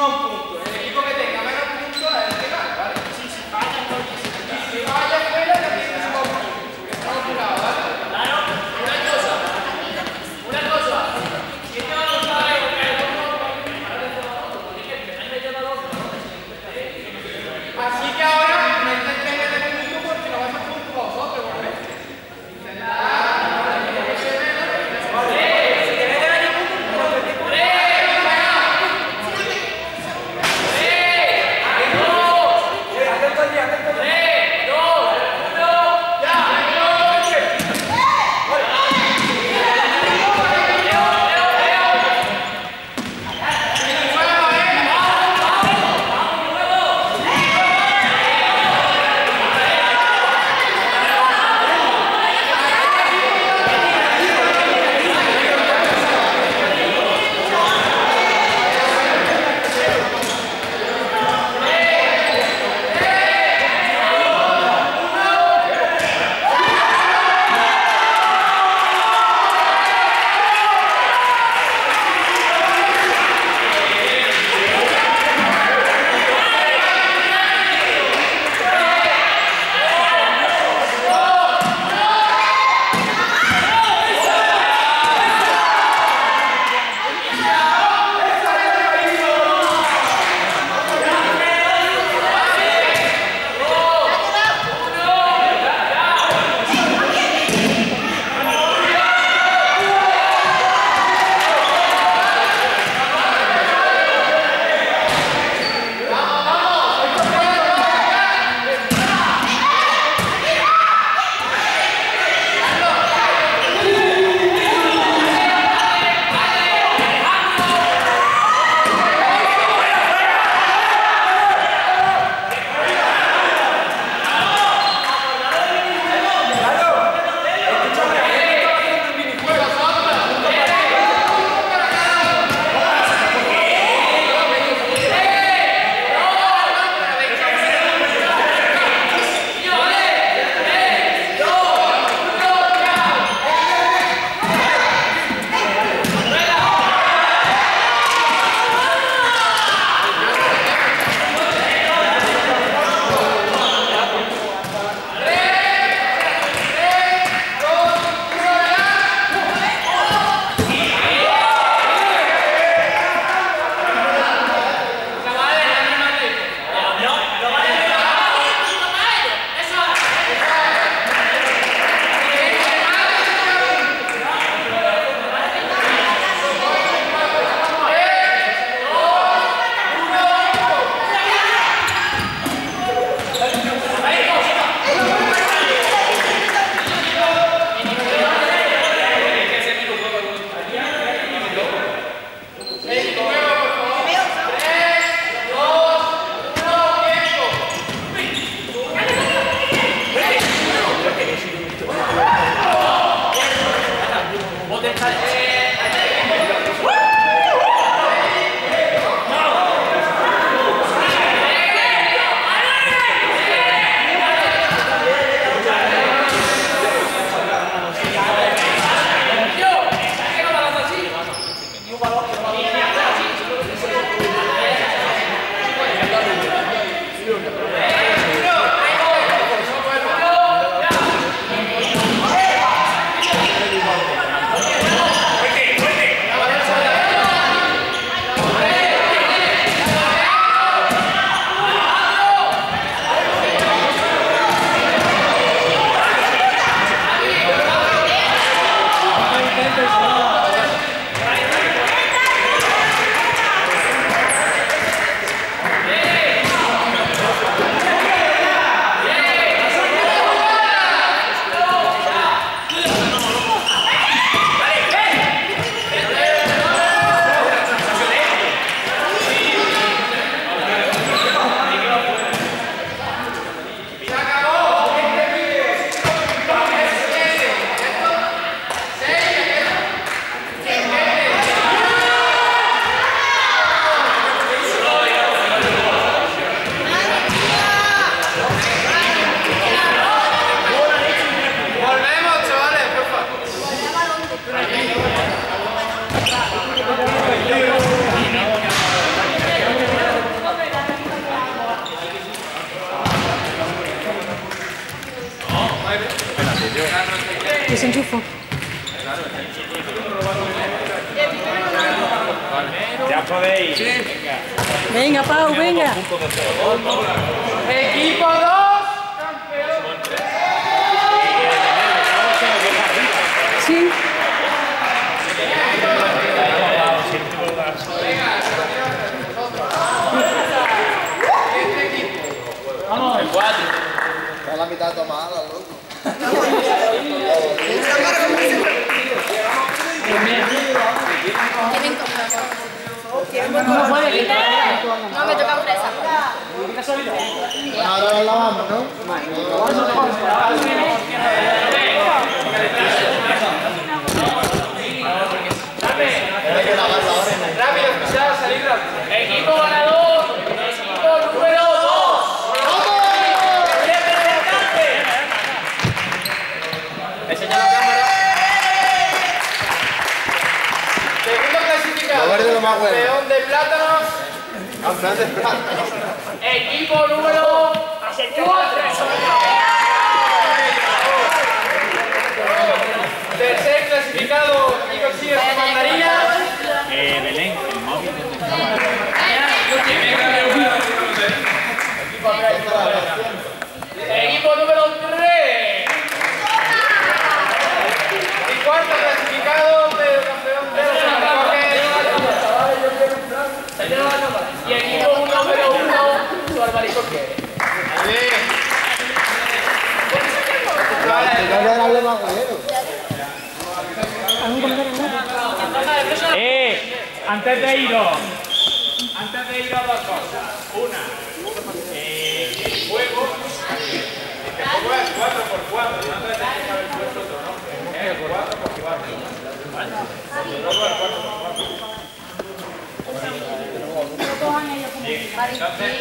suma un punto. El equipo que tenga menos puntos es el que gana, ¿vale? Si falla, entonces si falla fuera, también se suma un punto. Estamos jurados, ¿vale? Claro, una cosa. Si este balón está ahí, así que ahora no intentéis meter el mismo porque lo vais a punto vosotros, ¿vale? desenchufo. Ya podéis. Venga, Pau, venga. Equipo 2, campeón. Sí. Vamos. El 4. Está la mitad tomada, loco. No me toca fresa. Ahora la lavamos, ¿no? Rápido, pisar, salir rápido. Equipo ganador. Equipo número 2. ¡Representante! Enseña la cámara. Segundo clasificado. Lo verde lo más bueno. Campeón de plátanos. Campeón de plata. Equipo número 4. Tercer clasificado y consigue su mandarina. Belén, el móvil donde estaba. Equipo número 3. Y cuarto clasificado del campeón de Y equipo número 1. Su albaricoque. No le dan lo más bueno. Antes de iros dos cosas. Una, el juego, este juego es 4x4, no te tenéis que haber puesto otro nombre. Es 4x4. ¿Vale? El juego es 4x4. Bien, entonces,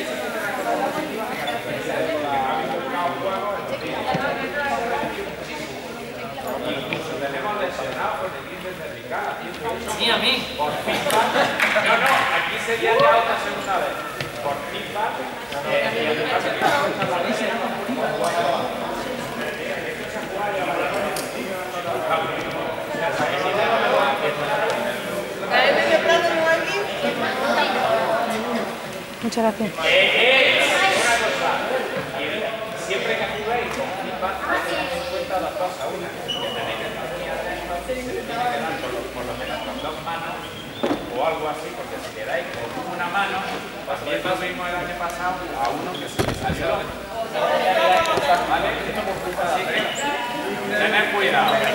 tenemos lesionados por el índice cervical haciendo eso. Sí, a mí. Por FIFA. No, aquí sería ya otra segunda vez. Por FIFA. Muchas gracias. Una cosa. Siempre que juguéis con FIFA, tened en cuenta dos cosas. Una, que tenéis que estar muy atentos, tenéis que dar por lo menos con dos manos o algo así, porque si le dais con una mano, también lo vimos el año pasado a uno que se le salió. ¿Vale? Así que tened cuidado.